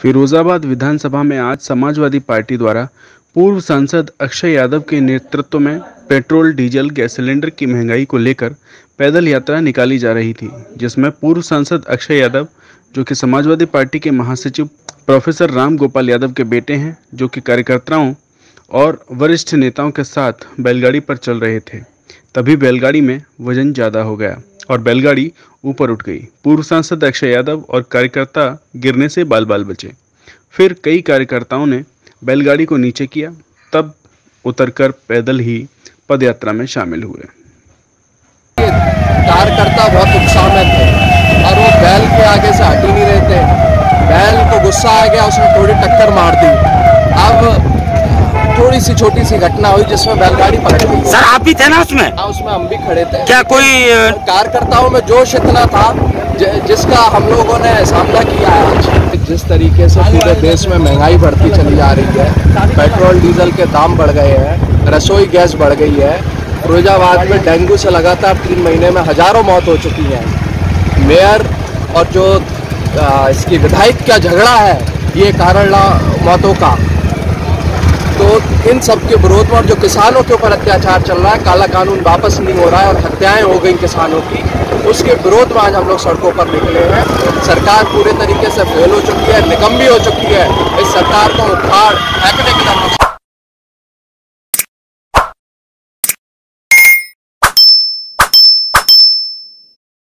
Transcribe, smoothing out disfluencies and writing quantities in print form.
फिरोजाबाद विधानसभा में आज समाजवादी पार्टी द्वारा पूर्व सांसद अक्षय यादव के नेतृत्व में पेट्रोल, डीजल, गैस सिलेंडर की महंगाई को लेकर पैदल यात्रा निकाली जा रही थी, जिसमें पूर्व सांसद अक्षय यादव, जो कि समाजवादी पार्टी के महासचिव प्रोफेसर राम गोपाल यादव के बेटे हैं, जो कि कार्यकर्ताओं और वरिष्ठ नेताओं के साथ बैलगाड़ी पर चल रहे थे। तभी बैलगाड़ी में वजन ज़्यादा हो गया और बैलगाड़ी ऊपर उठ गई। पूर्व सांसद अक्षय यादव और कार्यकर्ता गिरने से बाल बाल बचे। फिर कई कार्यकर्ताओं ने बैलगाड़ी को नीचे किया, तब उतरकर पैदल ही पदयात्रा में शामिल हुए। कार्यकर्ता बहुत उत्साह में थे और वो बैल के आगे से हट ही नहीं रहे थे। बैल को गुस्सा आ गया, उसने थोड़ी टक्कर मार दी। अब थोड़ी सी छोटी सी घटना हुई जिसमें बैलगाड़ी पलट गई। सर आप भी थे ना उसमें? हाँ, उसमें हम भी खड़े थे। क्या कोई कार्यकर्ताओं में जोश इतना था जिसका हम लोगों ने सामना किया आज। जिस तरीके से पूरे देश में महंगाई बढ़ती चली जा रही है, पेट्रोल डीजल के दाम बढ़ गए हैं, रसोई गैस बढ़ गई है, फिरोजाबाद में डेंगू से लगातार 3 महीने में हजारों मौत हो चुकी है। मेयर और जो इसकी विधायक का झगड़ा है, ये कारण मौतों का। तो इन सब के विरोध में, और जो किसानों के ऊपर अत्याचार चल रहा है, काला कानून वापस नहीं हो रहा है और हत्याएं हो गई किसानों की, उसके विरोध में आज हम लोग सड़कों पर निकले हैं। सरकार पूरे तरीके से फेल हो चुकी है, निकम्मी हो चुकी है। इस सरकार को उखाड़ फेंकने की